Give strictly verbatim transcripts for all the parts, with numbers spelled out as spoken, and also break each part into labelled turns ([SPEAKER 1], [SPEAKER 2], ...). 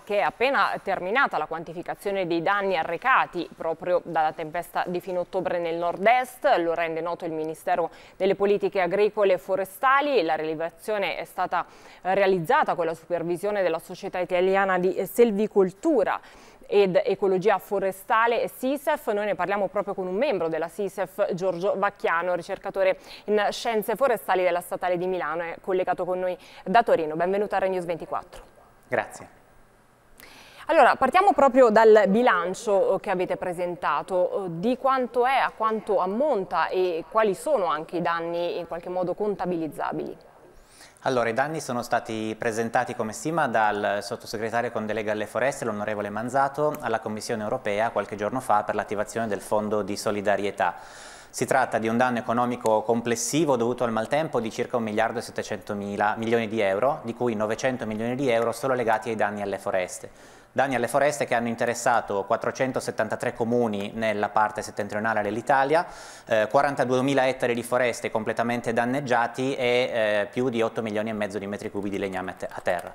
[SPEAKER 1] che è appena terminata la quantificazione dei danni arrecati proprio dalla tempesta di fine ottobre nel nord-est, lo rende noto il Ministero delle Politiche Agricole e Forestali. La rilevazione è stata realizzata con la supervisione della Società Italiana di Selvicoltura ed Ecologia Forestale SISEF. Noi ne parliamo proprio con un membro della SISEF, Giorgio Vacchiano, ricercatore in Scienze Forestali della Statale di Milano, è collegato con noi da Torino. Benvenuto a Rai News ventiquattro.
[SPEAKER 2] Grazie.
[SPEAKER 1] Allora, partiamo proprio dal bilancio che avete presentato. Di quanto è, a quanto ammonta e quali sono anche i danni in qualche modo contabilizzabili?
[SPEAKER 2] Allora, i danni sono stati presentati come stima dal sottosegretario con delega alle foreste, l'onorevole Manzato, alla Commissione europea qualche giorno fa per l'attivazione del Fondo di solidarietà. Si tratta di un danno economico complessivo dovuto al maltempo di circa un miliardo e settecento milioni di euro, di cui novecento milioni di euro solo legati ai danni alle foreste. Danni alle foreste che hanno interessato quattrocentosettantatré comuni nella parte settentrionale dell'Italia, eh, quarantaduemila ettari di foreste completamente danneggiati e eh, più di otto milioni e mezzo di metri cubi di legname a terra.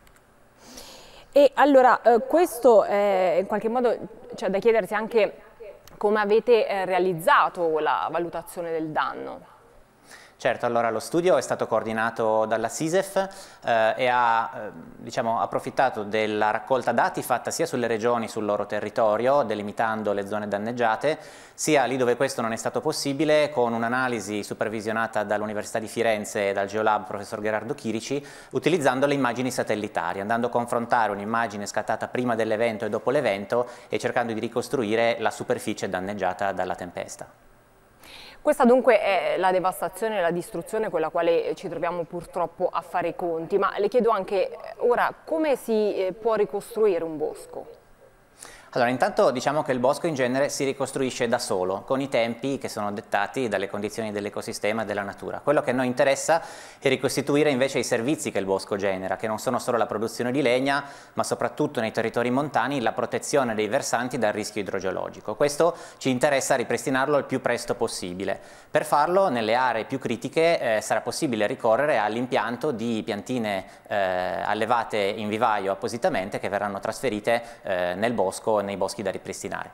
[SPEAKER 1] E allora, eh, questo è in qualche modo, cioè, da chiedersi anche come avete eh, realizzato la valutazione del danno.
[SPEAKER 2] Certo, allora lo studio è stato coordinato dalla SISEF eh, e ha eh, diciamo, approfittato della raccolta dati fatta sia sulle regioni sul loro territorio, delimitando le zone danneggiate, sia lì dove questo non è stato possibile, con un'analisi supervisionata dall'Università di Firenze e dal Geolab professor Gherardo Chirici, utilizzando le immagini satellitari, andando a confrontare un'immagine scattata prima dell'evento e dopo l'evento e cercando di ricostruire la superficie danneggiata dalla tempesta.
[SPEAKER 1] Questa dunque è la devastazione e la distruzione con la quale ci troviamo purtroppo a fare i conti, ma le chiedo anche ora come si può ricostruire un bosco?
[SPEAKER 2] Allora, intanto diciamo che il bosco in genere si ricostruisce da solo, con i tempi che sono dettati dalle condizioni dell'ecosistema e della natura. Quello che a noi interessa è ricostituire invece i servizi che il bosco genera, che non sono solo la produzione di legna, ma soprattutto nei territori montani la protezione dei versanti dal rischio idrogeologico. Questo ci interessa ripristinarlo il più presto possibile. Per farlo, nelle aree più critiche eh, sarà possibile ricorrere all'impianto di piantine eh, allevate in vivaio appositamente che verranno trasferite eh, nel bosco, nei boschi da ripristinare.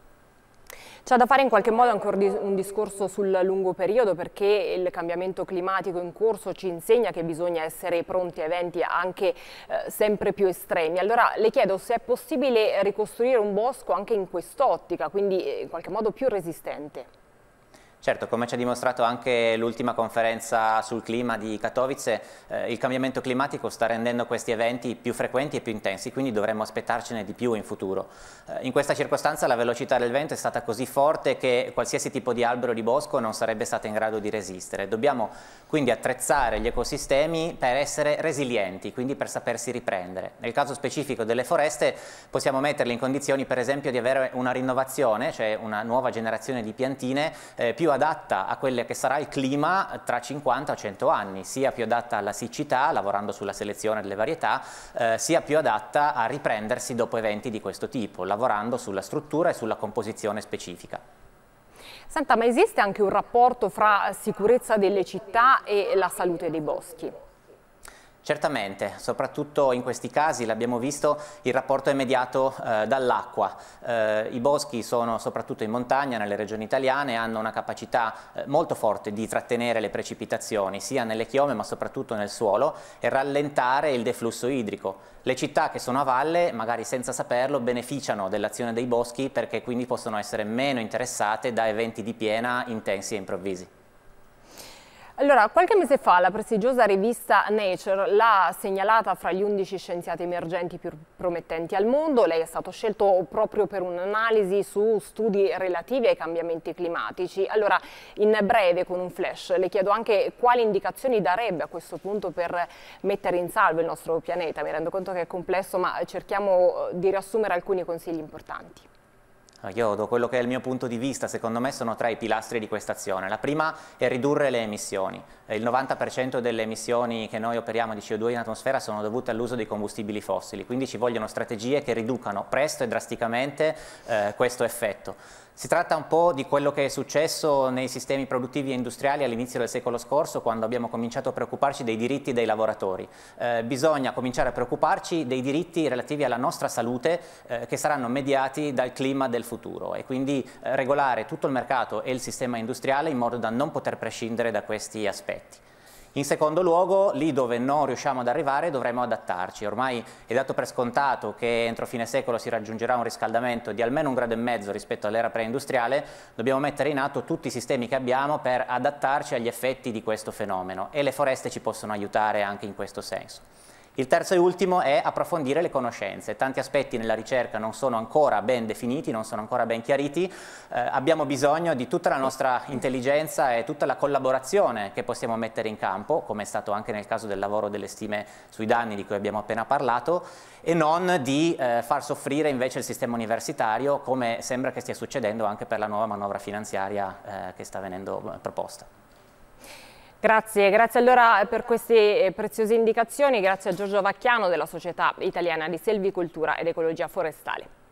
[SPEAKER 1] C'è da fare in qualche modo ancora un discorso sul lungo periodo, perché il cambiamento climatico in corso ci insegna che bisogna essere pronti a eventi anche eh, sempre più estremi. Allora le chiedo se è possibile ricostruire un bosco anche in quest'ottica, quindi in qualche modo più resistente.
[SPEAKER 2] Certo, come ci ha dimostrato anche l'ultima conferenza sul clima di Katowice, eh, il cambiamento climatico sta rendendo questi eventi più frequenti e più intensi, quindi dovremmo aspettarcene di più in futuro. Eh, in questa circostanza la velocità del vento è stata così forte che qualsiasi tipo di albero di bosco non sarebbe stata in grado di resistere. Dobbiamo quindi attrezzare gli ecosistemi per essere resilienti, quindi per sapersi riprendere. Nel caso specifico delle foreste possiamo metterle in condizioni per esempio di avere una rinnovazione, cioè una nuova generazione di piantine eh, più adatta a quello che sarà il clima tra cinquanta o cento anni, sia più adatta alla siccità, lavorando sulla selezione delle varietà, eh, sia più adatta a riprendersi dopo eventi di questo tipo, lavorando sulla struttura e sulla composizione specifica.
[SPEAKER 1] Senta, ma esiste anche un rapporto fra sicurezza delle città e la salute dei boschi?
[SPEAKER 2] Certamente, soprattutto in questi casi l'abbiamo visto, il rapporto è mediato eh, dall'acqua. Eh, I boschi sono soprattutto in montagna, nelle regioni italiane, hanno una capacità eh, molto forte di trattenere le precipitazioni, sia nelle chiome ma soprattutto nel suolo, e rallentare il deflusso idrico. Le città che sono a valle, magari senza saperlo, beneficiano dell'azione dei boschi perché quindi possono essere meno interessate da eventi di piena intensi e improvvisi.
[SPEAKER 1] Allora, qualche mese fa la prestigiosa rivista Nature l'ha segnalata fra gli undici scienziati emergenti più promettenti al mondo. Lei è stato scelto proprio per un'analisi su studi relativi ai cambiamenti climatici. Allora, in breve, con un flash, le chiedo anche quali indicazioni darebbe a questo punto per mettere in salvo il nostro pianeta. Mi rendo conto che è complesso, ma cerchiamo di riassumere alcuni consigli importanti.
[SPEAKER 2] Io do quello che è il mio punto di vista, secondo me sono tre i pilastri di questa azione. La prima è ridurre le emissioni. Il novanta per cento delle emissioni che noi operiamo di C O due in atmosfera sono dovute all'uso dei combustibili fossili, quindi ci vogliono strategie che riducano presto e drasticamente eh, questo effetto. Si tratta un po' di quello che è successo nei sistemi produttivi e industriali all'inizio del secolo scorso, quando abbiamo cominciato a preoccuparci dei diritti dei lavoratori. Eh, bisogna cominciare a preoccuparci dei diritti relativi alla nostra salute eh, che saranno mediati dal clima del futuro e quindi eh, regolare tutto il mercato e il sistema industriale in modo da non poter prescindere da questi aspetti. In secondo luogo, lì dove non riusciamo ad arrivare dovremo adattarci. Ormai è dato per scontato che entro fine secolo si raggiungerà un riscaldamento di almeno un grado e mezzo rispetto all'era preindustriale. Dobbiamo mettere in atto tutti i sistemi che abbiamo per adattarci agli effetti di questo fenomeno e le foreste ci possono aiutare anche in questo senso. Il terzo e ultimo è approfondire le conoscenze. Tanti aspetti nella ricerca non sono ancora ben definiti, non sono ancora ben chiariti. Eh, abbiamo bisogno di tutta la nostra intelligenza e tutta la collaborazione che possiamo mettere in campo, come è stato anche nel caso del lavoro delle stime sui danni di cui abbiamo appena parlato, e non di eh, far soffrire invece il sistema universitario, come sembra che stia succedendo anche per la nuova manovra finanziaria eh, che sta venendo eh, proposta.
[SPEAKER 1] Grazie, grazie allora per queste preziose indicazioni, grazie a Giorgio Vacchiano della Società Italiana di Selvicoltura ed Ecologia Forestale.